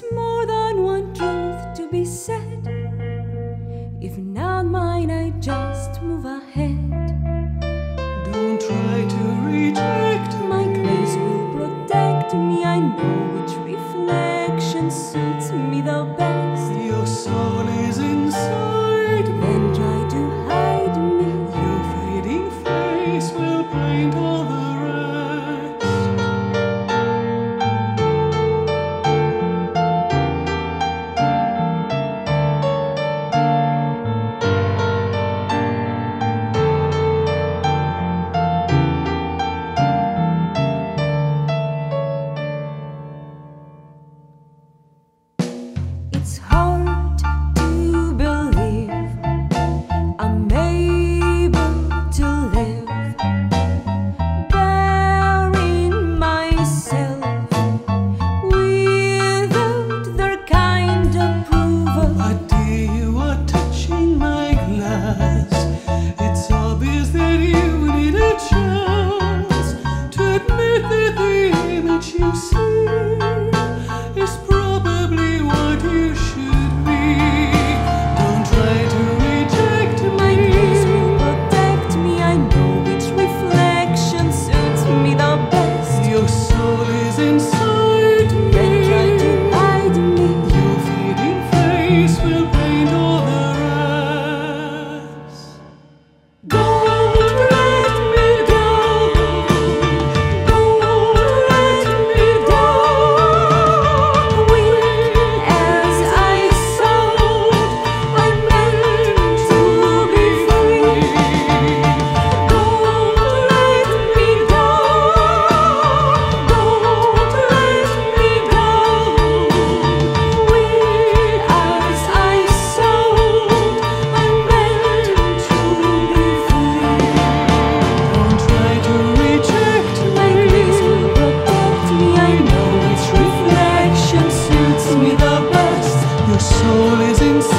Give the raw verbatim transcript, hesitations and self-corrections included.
more than one truth to be said. If not mine, I just move ahead. Don't try to reject My me. grace will protect me. I know which reflection suits me the best. Your soul is inside me. Then try to hide me. Your fading face will paint all the rest. It's hard to believe I'm able to live, bearing myself without their kind approval. But dear, you are touching my glass. It's obvious that you need a chance to admit that the image you see is probably what you should be. Don't try to reject My grace me. will protect me. I know which reflection suits me the best. Your soul is inside Then try me. to hide me. Your fading face will paint all the rest. Don't let me down. Don't let me down. Weak as I sound, I'm meant to be free. Don't let me down. Don't let me down. Weak as I sound, I'm meant to be free. Don't try to reject My grace me. will protect me. I know which reflection suits me the best. Your soul is inside.